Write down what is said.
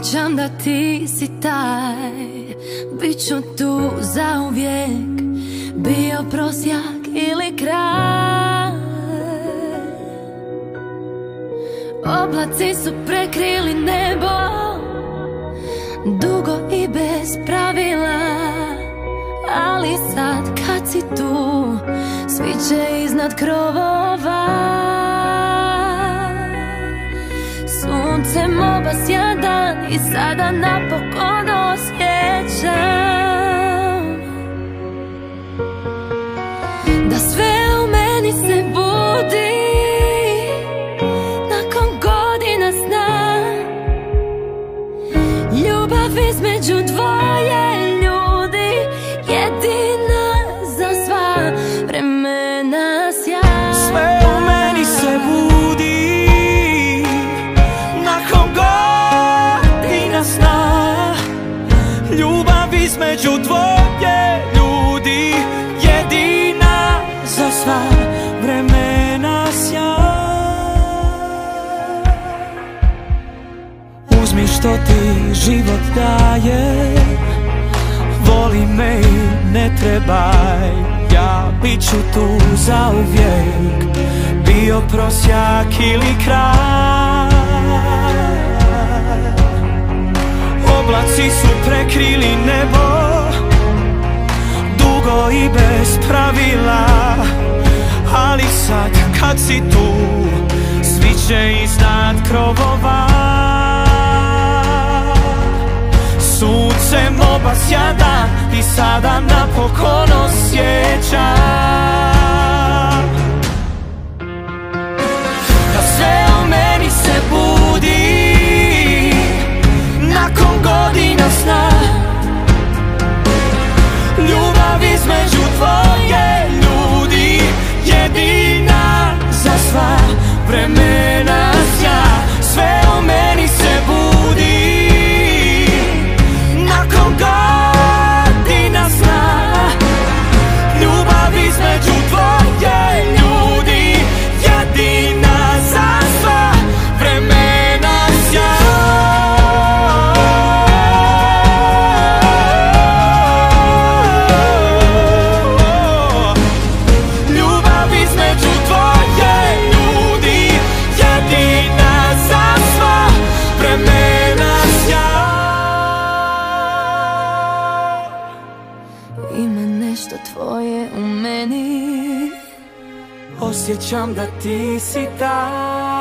Osjećam da ti si taj, bit ću tu zauvijek, bio prosjak ili kraj. Oblaci su prekrili nebo, dugo i bez pravila, ali sad kad si tu, svi će iznad krovova. Suncem obasja dan i sada napokon osjećam da sve u meni se budi nakon godina sna. Ljubav između dvoje ljudi, jedina za sva vremena sjaj. Sve u meni se budi nakon godina sna. Ljubav između dvoje ljudi, jedina za sva vremena sjaj. Uzmi što ti život daje, voli me i ne trebaj, ja bit ću tu zauvijek, bio prosjak ili kraj. Oblaci su prekrili nebo, dugo i bez pravila, ali sad kad si tu, svi će iznad krovova. Suncem obasja dan i sada napokon osjećam da sve u meni se budi nakon godina sna. Ljubav između dvoje ljudi, jedina za sva vremena sjaj. Sve u meni se budi nakon godina sna. Ljubav između dvoje ljudi, jedina za sva vremena sjaj. Ljubav između dvoje ljudi, jedina za sva vremena sjaj. Ima nešto tvoje u meni, Osjećam da ti si taj,